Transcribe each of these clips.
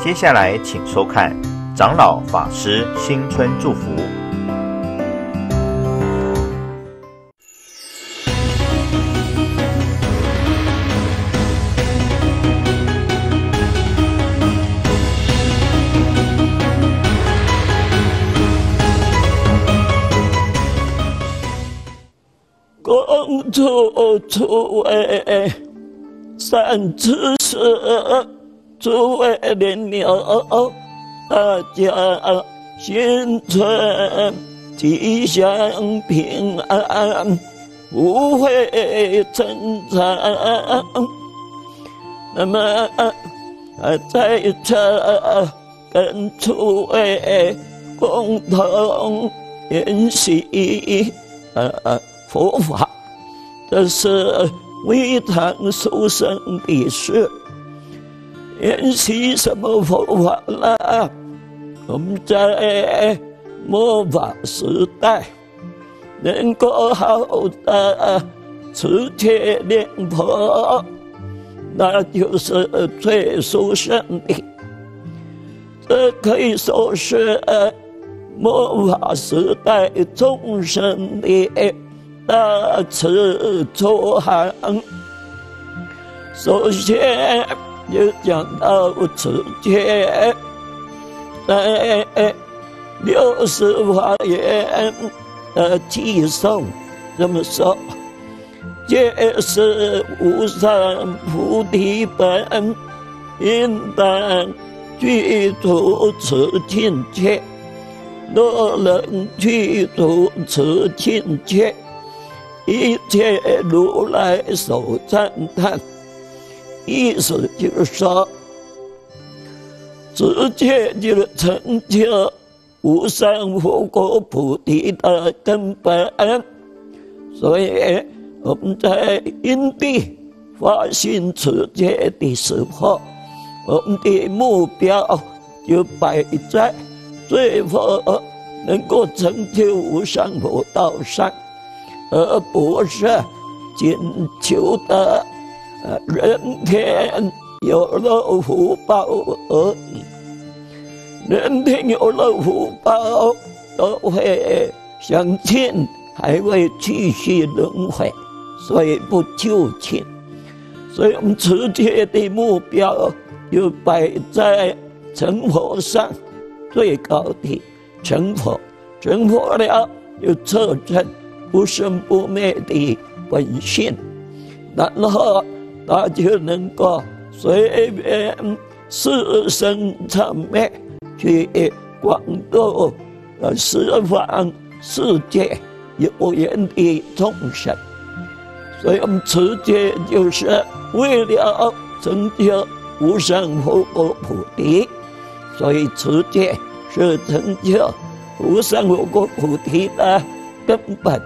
接下来请收看长老法师新春祝福。 公主诸位善知识，诸位莲友，大家新春吉祥平安，福慧增长。那么在这跟诸位共同研习佛法，这是非常殊胜的事。研习什么佛法呢？我们在末法时代，能够好好的持戒念佛，那就是最殊胜的。这可以说是末法时代众生的大慈作行。首先就讲到持戒，在60华严的偈颂这么说：戒是无上菩提本，应当具足持禁戒。若能具足持禁戒，一切如来所赞叹。意思就是说，持戒就是成就无上佛果菩提的根本。所以我们在因地发心持戒的时候，我们的目标就摆在最后能够成就无上佛道上，而不是仅求的人天有了福报而已。人天有了福报，都会相信还会继续轮回，所以不求情。所以我们持戒的目标就摆在成佛上，最高的成佛，成佛了就测证不生不灭的本性，然后他就能够随便四生长灭，去广度十方世界有缘的众生。所以我们持戒就是为了成就无上佛果菩提，所以持戒是成就无上佛果菩提的根本。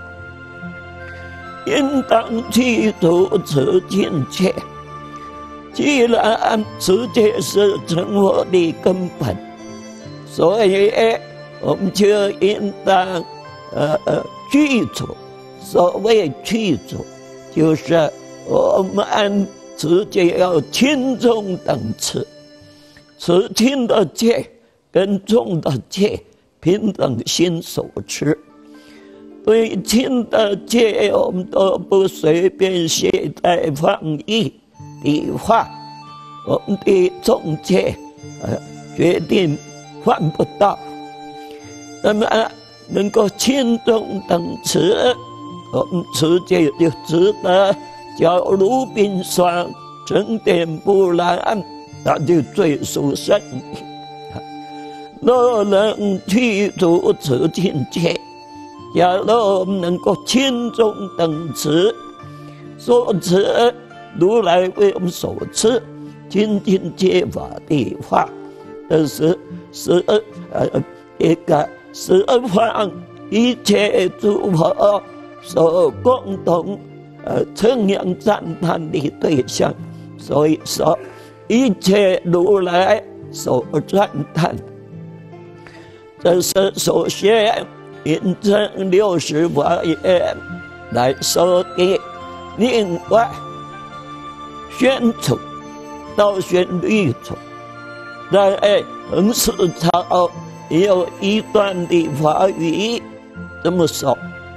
应当具足持禁戒。既然持戒是成佛的根本，所以我们就应当具足。所谓具足，就是我们持戒要轻重等持，持轻的戒跟重的戒平等心所持。对轻的戒，我们都不随便携带放逸的话，我们的重戒决定犯不到。那么能够轻重等持，我们持戒就值得叫如冰霜，沉淀不染，那就最殊胜的。若能具足持禁戒，假如我们能够轻重等持，所持如来为我们所持清净戒法的话，这是一个十方一切诸佛所共同称扬赞叹的对象。所以说，一切如来所赞叹，这是首先印证60华严来说的。另外，宣传到宣律中， 在恒世朝也有一段的话语这么说：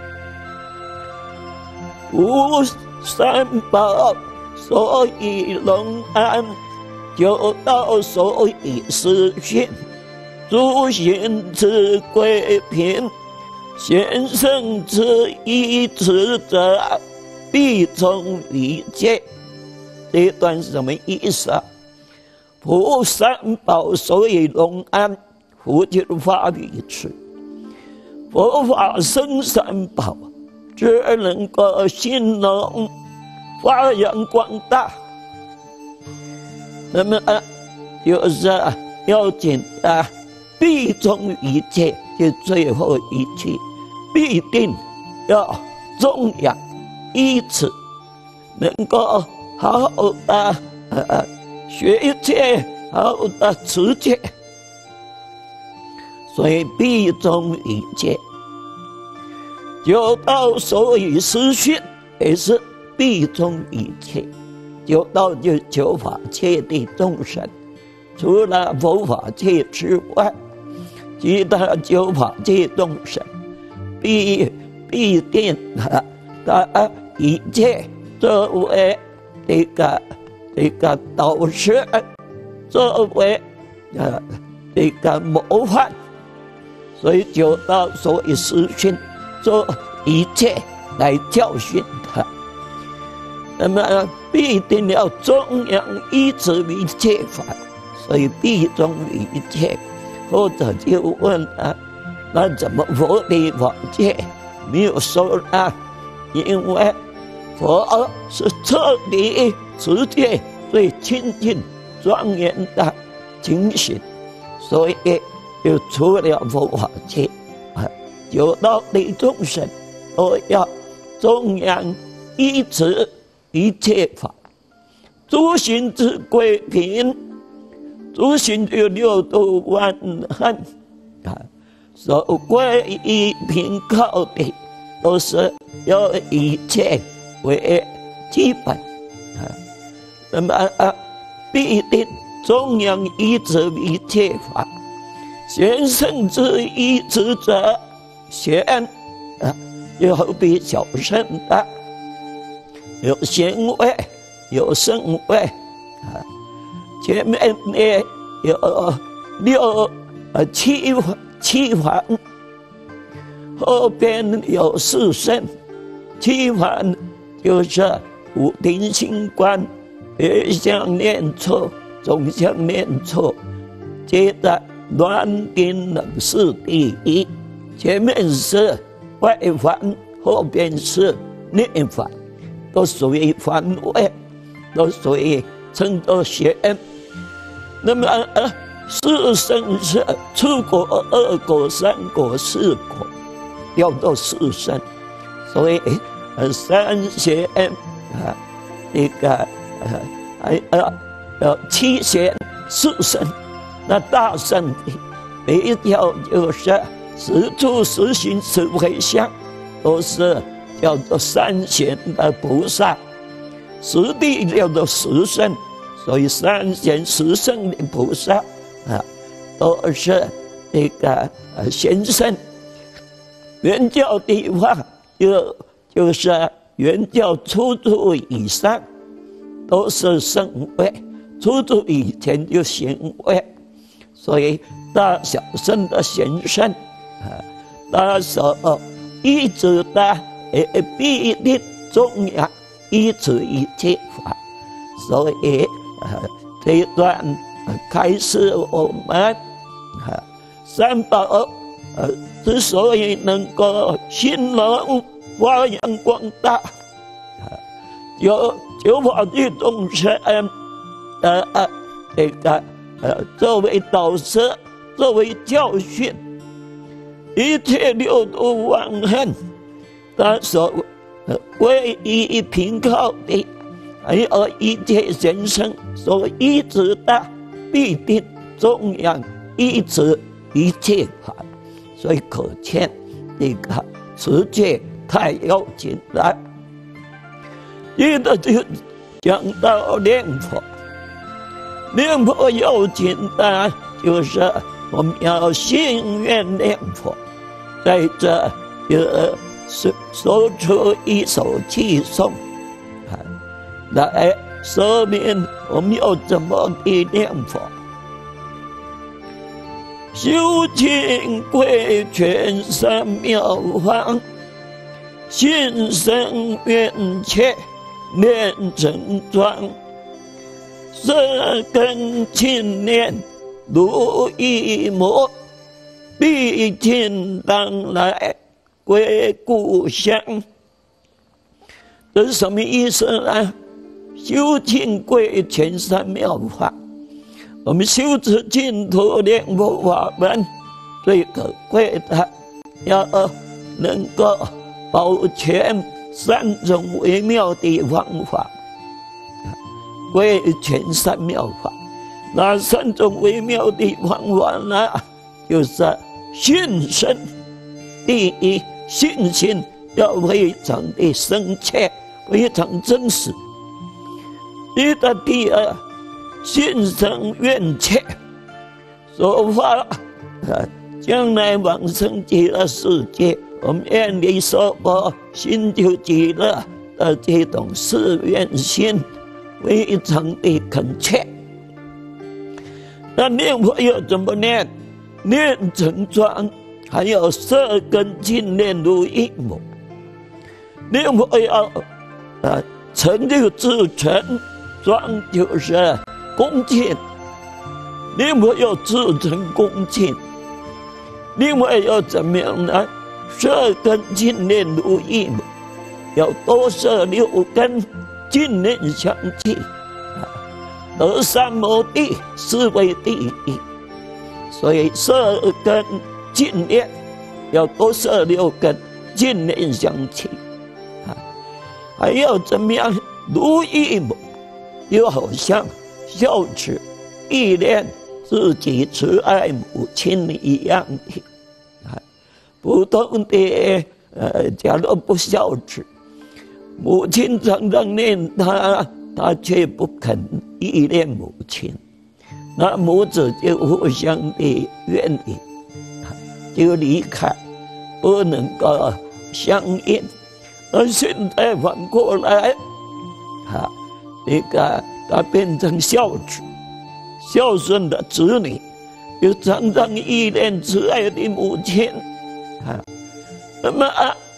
无三宝，所以隆安；九道，所以实训。诸行之贵品，贤圣之依止者，必从于戒。这一段是什么意思啊？佛三宝，所以隆安。佛经法语是佛法生三宝，只能够兴隆发扬光大。那么就是要紧必忠于戒，就最后一句，必定要忠养依止，能够好好的学戒，好好的持戒。所以必忠于戒。九道，所以实训，也是必忠于戒。九道就是九法界的众生，除了佛法界之外，其他九法界众生必定以戒作为这个导师，作为这个模范。所以九道，所以实训，做一切来教训他。那么必定要忠养依止于戒法，所以必忠于戒。或者就问那怎么佛的法戒没有收纳？因为佛是彻底持戒最清净庄严的情形，所以就除了佛法戒九道的众生都要忠养依止一切法。诸行之贵品，诸行就六度万行所归依凭靠的，都是要以戒为基本那么必定忠养依止一切法。贤圣之依止者，贤就好比小圣的，有贤位，有圣位前面呢有七环，后边有四圣。七环就是五庭星官，别相念错，总相念错，接着暖丁冷是第一，前面是外环，后边是内环，都属于环位，都属于称作贤。那么四圣是初果、二果、三果、四果，叫做四圣。所以三贤这个七贤四圣。那大圣的每一条就是十住十行十回向，都是叫做三贤的菩萨。十地叫做十圣，所以三贤十圣的菩萨都是这个贤圣。原教的话就是原教初住以上都是圣位，初住以前就贤位。所以大小圣的贤圣大小依止的也必定忠养依止一切法。所以这一段开始我们三宝之所以能够兴隆发扬光大，有九法界众生这个作为导师，作为教训，一切六度万行，他所归依凭靠的，还有一切贤圣所依止的，必定忠养依止一切法。所以可见这个持戒太要紧了。接着就讲到念佛。 念佛要紧的，就是我们要心愿念佛，在这说出一首偈颂，来说明我们要怎么去念佛。修清贵全三妙法，心生愿切念成庄，舌根清念如一抹，毕竟当来归故乡。这是什么意思呢？修清贵全三妙法，我们修持净土念佛法门最可贵的，要能够保全三种微妙的方法，贵全三妙法。那三种微妙的方法呢？就是信心。第一，信心要非常的深切，非常真实。第二，心生愿切，说法将来往生极乐世界，我们愿力说佛，心就极乐的这种誓愿心，非常的恳切。那念佛要怎么念？念成庄，还有舌根净念如一抹。念佛要成就至诚，庄就是恭敬。念佛要至诚恭敬。另外要怎么样呢？舌根净念如一抹，要多摄六根，净念相继。得三摩地，是为第一。所以舌根净念要多摄六根，净念相继。还要怎么样？如一抹，就好像孝子忆念自己慈爱母亲一样的。普通的假如不孝子，母亲常常念他却不肯依恋母亲，那母子就互相的怨离，就离开，不能够相应。而现在反过来，他变成孝子，孝顺的子女，又常常依恋慈爱的母亲。那么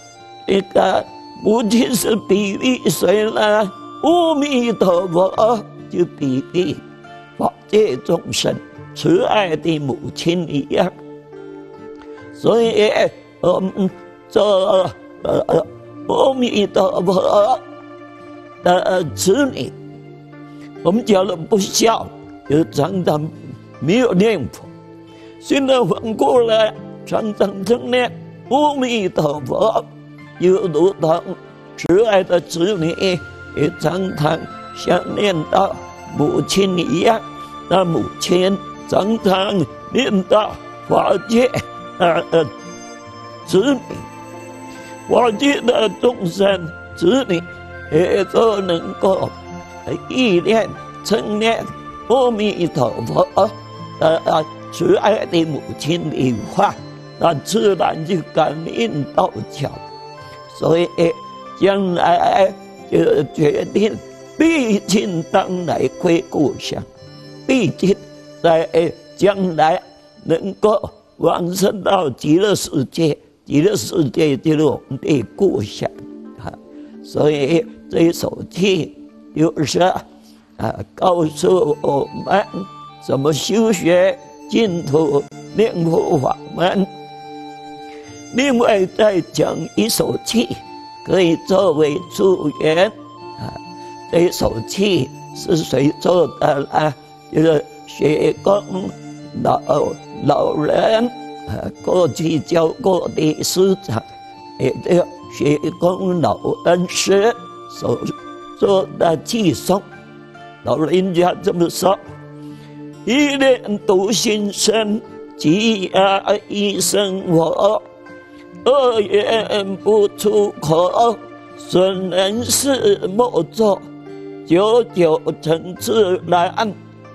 母亲是比喻谁呢？阿弥陀佛就比喻法界众生慈爱的母亲一样。所以我们做阿弥陀佛的子女，我们假如不孝，就常常没有念佛。现在反过来，常常正念阿弥陀佛，就如同慈爱的子女也常常想念到母亲一样。那母亲常常念到法界子女，法界的众生子女也都能够忆念称念阿弥陀佛慈爱的母亲的话，那自然就感应道教。所以将来就决定毕竟当来归故乡，毕竟在将来能够往生到极乐世界，极乐世界就是我们的故乡。所以这一首偈就是告诉我们怎么修学净土念佛法门。另外再讲一首偈，可以作为助缘。这一首偈是谁做的呢？就是学宫老人过去教过的师长，也叫学宫老恩师所做的偈颂。老人家这么说：一念独心生，积压一生活。恶言不出口，损人事莫做，久久成自然。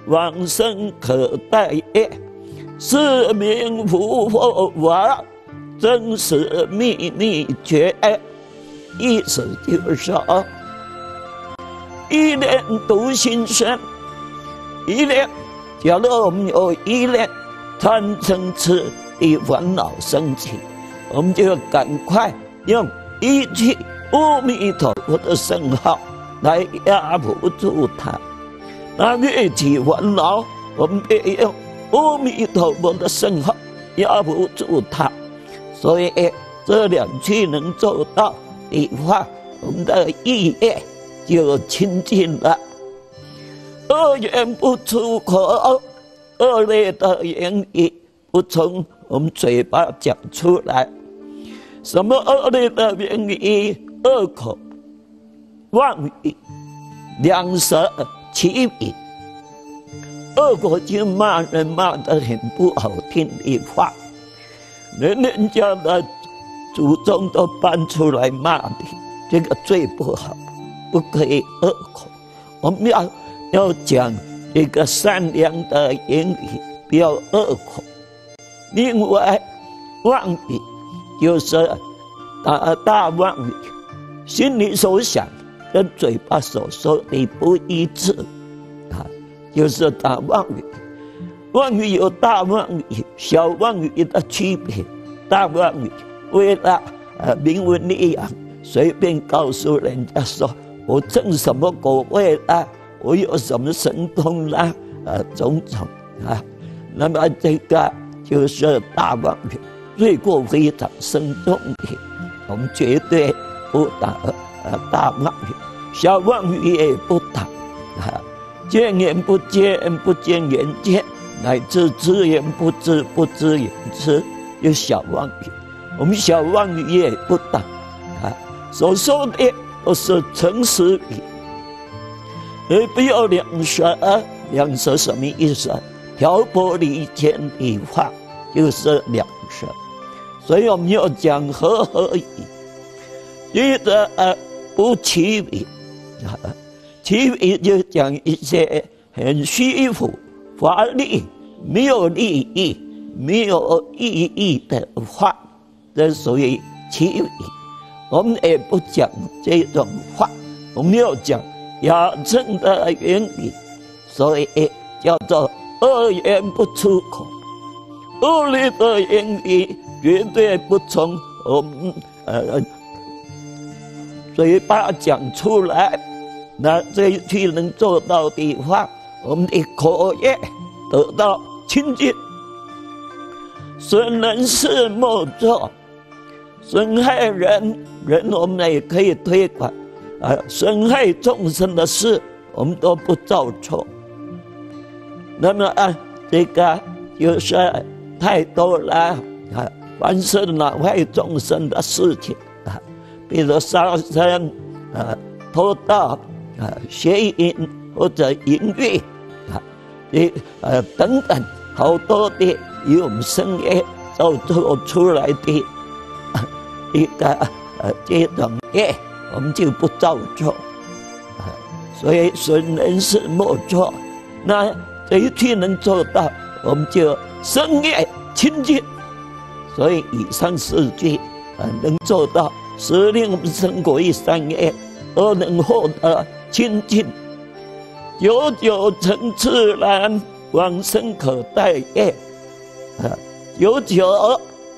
往生可待也。是名佛法，真实秘密诀。意思就是说，依念独心生，依念。假如我们有依念，贪嗔痴的烦恼升起，我们就要赶快用一句阿弥陀佛的圣号来压迫住它。那灭起烦恼，我们别用阿弥陀佛的圣号压不住它。所以这两句能做到的话，我们的意业就清净了。恶言不出口，恶劣的言语不从我们嘴巴讲出来。什么恶劣的言语？恶口、妄语、两舌、绮语。恶口就骂人骂得很不好听的话，人家的祖宗都搬出来骂你，这个最不好，不可以恶口。我们要讲一个善良的言语，不要恶口。另外，妄语就是大妄语，心里所想跟嘴巴所说的不一致，就是大妄语。妄语有大妄语、小妄语的区别。大妄语为了名闻利养，随便告诉人家说我证什么果位啦，我有什么神通啦，种种那么这个就是大妄语，罪过非常深重的，我们绝对不打大妄语。小妄语也不打见言不见，不见言见，乃至知言不知，不知言知，有小妄语。我们小妄语也不打所说的都是诚实语，不要两舌。两舌什么意思？挑拨离间的话就是两舌。所以我们要讲和合语，记得不绮语。绮语就讲一些很虚浮、华丽、没有利益、没有意义的话，这属于绮语。我们也不讲这种话，我们要讲雅正的言语，所以叫做恶言不出口。恶劣的言语绝对不从我们嘴巴讲出来。那这一句能做到的话，我们的口业得到清净。损人事莫做，损害人我们也可以推广损害众生的事我们都不造错。那么这个就是太多了凡是恼害众生的事情比如杀生偷盗邪淫或者淫欲等等，好多的由我们生业造作出来的一个这种业，我们就不造作。所以损人事莫做，那这一句能做到，我们就生业清净。所以以上四句能做到，使令我们生活于善业，而能获得清净。久久成自然，往生可待也。久久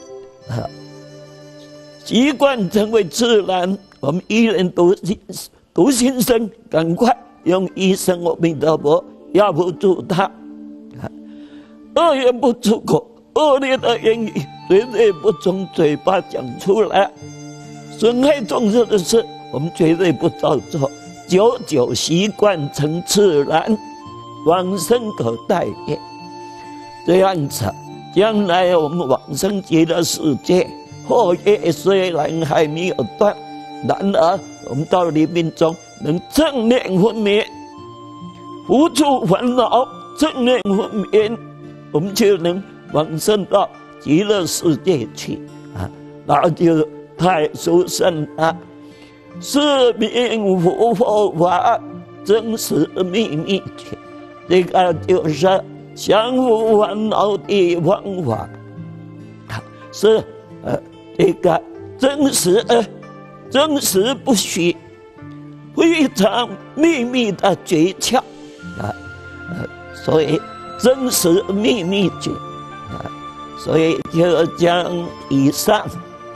习惯成为自然，我们依然独心生，赶快用一声阿弥陀佛压不住它。恶言不出口，恶劣的言语绝对不从嘴巴讲出来，损害众生的事我们绝对不造作。久久习惯成自然，往生可待也。这样子，将来我们往生极乐世界，祸业虽然还没有断，然而我们到临命中能正念分明，无处烦恼，正念分明，我们就能往生到极乐世界去那就太殊胜了。是名佛法，真实秘密诀。 这个就是降服烦恼的方法，是这个真实不虚，非常秘密的诀窍所以真实秘密诀所以就将以上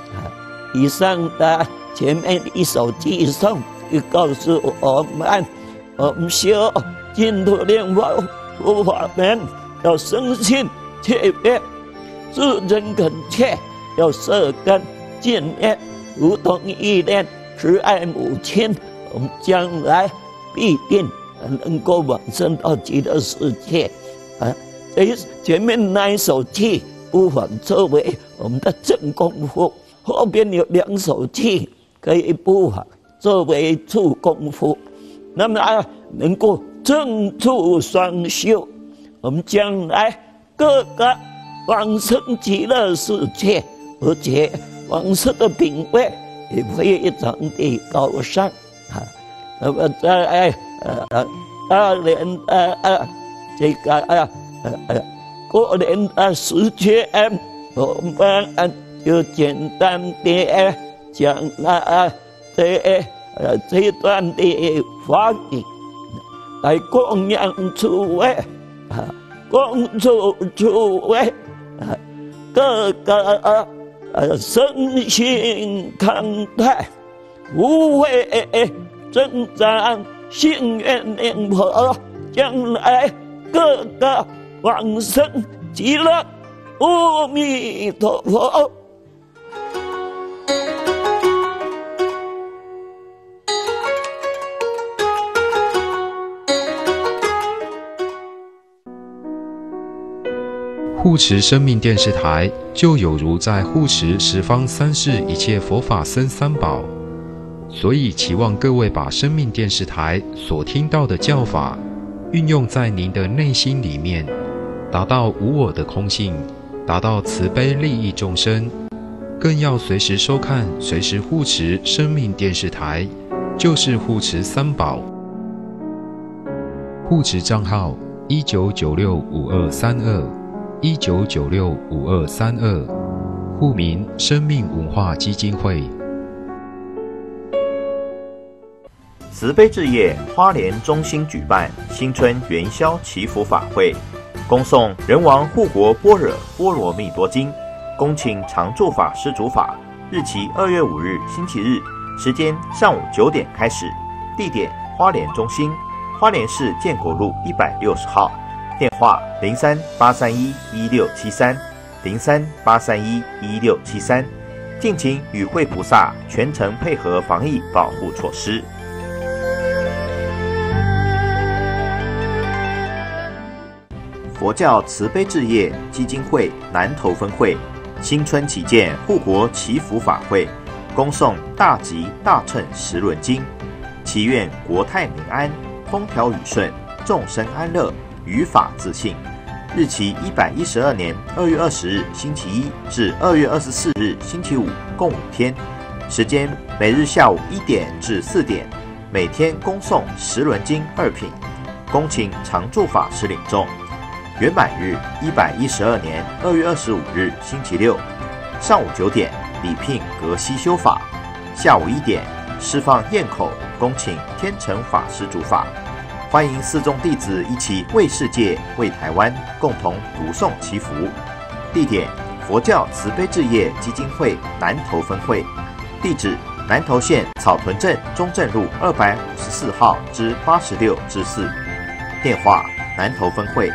的前面一首偈颂，就告诉我们修净土念佛法门，要深信切愿，自真恳切，要摄根净念，如同意念慈爱母亲，我们将来必定能够往生到极乐世界前面那一首偈不妨作为我们的正功夫，后边有2首偈可以不妨作为助功夫，那么能够正助双修，我们将来各个往生极乐世界，而且往生的品位也非常的高尚那么在这个过年的时间，我们就简单的讲这段的法语，来供养诸位，恭祝诸位各个身心康泰，福慧增长，幸愿念佛，将来各个往生极乐。阿弥陀佛。 护持生命电视台，就有如在护持十方三世一切佛法僧三宝，所以期望各位把生命电视台所听到的教法，运用在您的内心里面，达到无我的空性，达到慈悲利益众生，更要随时收看、随时护持生命电视台，就是护持三宝。护持账号19965232，19965232，户名生命文化基金会。 慈悲置业花莲中心举办新春元宵祈福法会，恭诵人王护国般若波罗蜜多经，恭请常住法师主法，日期2月5日星期日，时间上午9点开始，地点花莲中心，花莲市建国路160号，电话03-831-1673，03-831-1673，敬请与会菩萨全程配合防疫保护措施。佛教慈悲置业基金会南投分会新春祈见护国祈福法会，恭诵大吉大乘十轮经，祈愿国泰民安，风调雨顺，众生安乐，于法自信。日期112年2月20日星期一至2月24日星期五，共5天。时间每日下午1点至4点，每天恭诵十轮经2品，恭请常住法师领众。圆满日112年2月25日星期六，上午9点礼聘格西修法，下午1点释放焰口，恭请天成法师主法。欢迎四众弟子一起为世界、为台湾共同读诵祈福。地点：佛教慈悲置业基金会南投分会。地址：南投县草屯镇中正路254号之86之4。电话：南投分会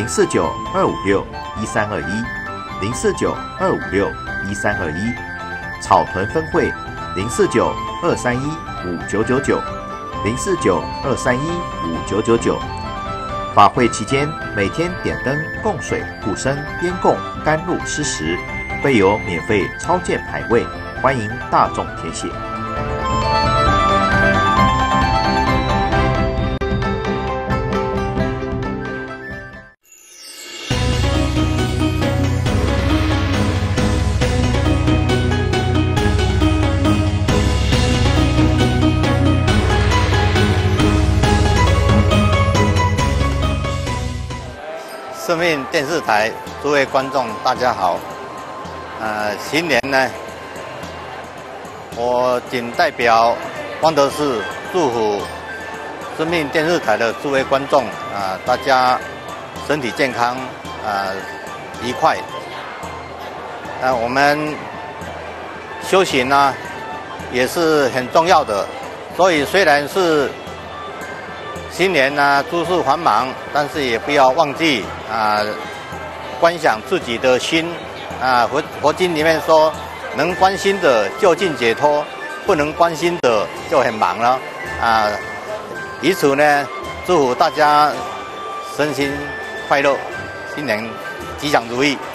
049-256-1321，049-256-1321。草屯分会049-231-5999，049-231-5999。法会期间每天点灯供水护生边供甘露施食，备有免费超荐牌位，欢迎大众填写。 生命电视台诸位观众，大家好。新年呢，我仅代表汪德士祝福生命电视台的诸位观众大家身体健康愉快。我们修行呢也是很重要的，所以虽然是新年呢诸事繁忙，但是也不要忘记观想自己的心佛经里面说，能观心的就近解脱，不能观心的就很忙了以此呢，祝福大家身心快乐，新年吉祥如意。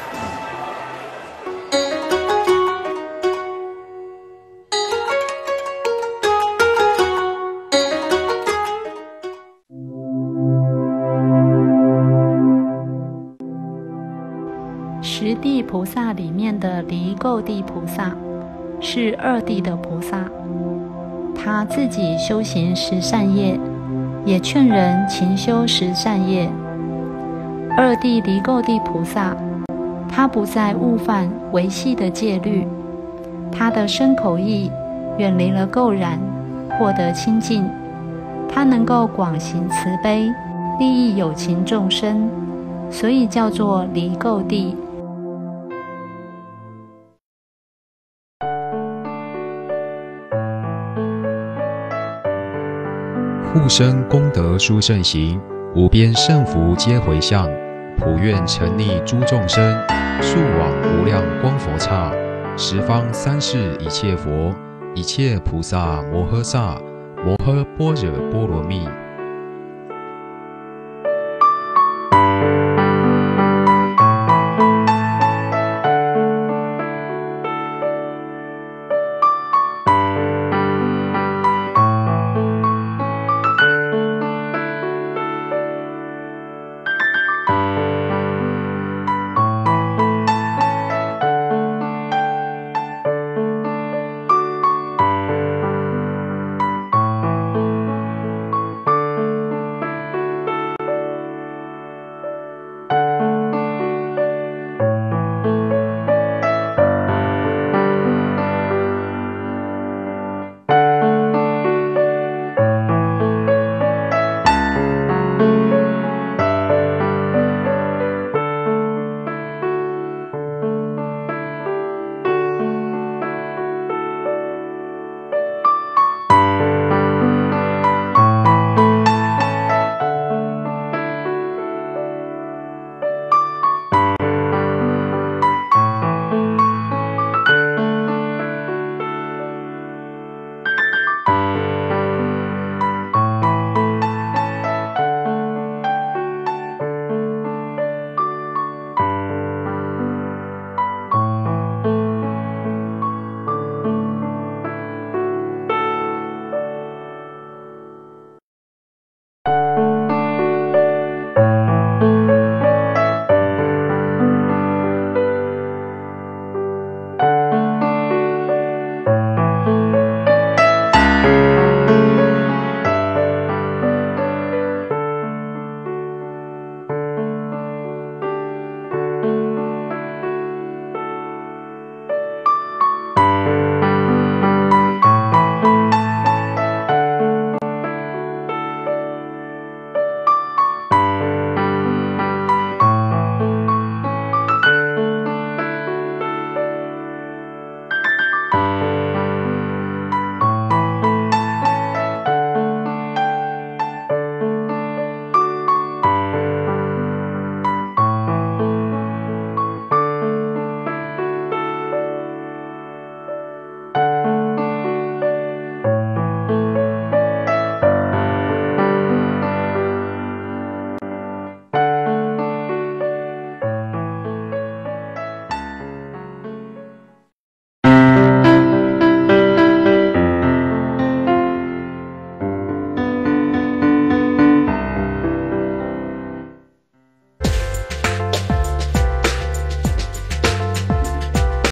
十地菩萨里面的离垢地菩萨是二地的菩萨，他自己修行十善业，也劝人勤修十善业。二地离垢地菩萨，他不再误犯维系的戒律，他的身口意远离了垢染，获得清净，他能够广行慈悲，利益有情众生，所以叫做离垢地。 护生功德殊胜行，无边胜福皆回向，普愿沉溺诸众生，速往无量光佛刹，十方三世一切佛，一切菩萨摩诃萨，摩诃般若波罗蜜。